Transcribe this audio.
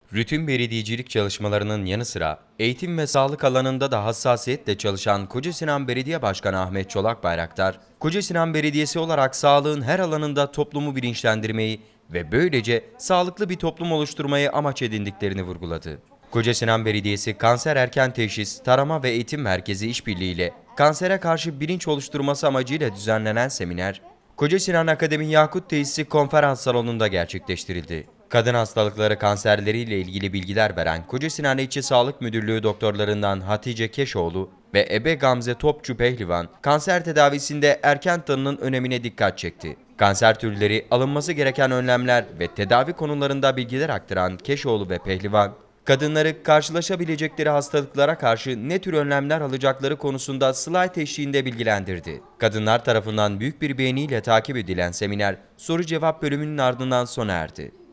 Rutin belediyecilik çalışmalarının yanı sıra eğitim ve sağlık alanında da hassasiyetle çalışan Kocasinan Belediye Başkanı Ahmet Çolak Bayraktar, Kocasinan Belediyesi olarak sağlığın her alanında toplumu bilinçlendirmeyi ve böylece sağlıklı bir toplum oluşturmayı amaç edindiklerini vurguladı. Kocasinan Belediyesi Kanser Erken Teşhis, Tarama ve Eğitim Merkezi işbirliğiyle kansere karşı bilinç oluşturması amacıyla düzenlenen seminer, Kocasinan Akademi Yakut Tesisi Konferans Salonu'nda gerçekleştirildi. Kadın hastalıkları kanserleriyle ilgili bilgiler veren Kocasinan İlçe Sağlık Müdürlüğü doktorlarından Hatice Keşoğlu ve Ebe Gamze Topçu Pehlivan, kanser tedavisinde erken tanının önemine dikkat çekti. Kanser türleri, alınması gereken önlemler ve tedavi konularında bilgiler aktaran Keşoğlu ve Pehlivan, kadınları karşılaşabilecekleri hastalıklara karşı ne tür önlemler alacakları konusunda slide eşliğinde bilgilendirdi. Kadınlar tarafından büyük bir beğeniyle takip edilen seminer, soru-cevap bölümünün ardından sona erdi.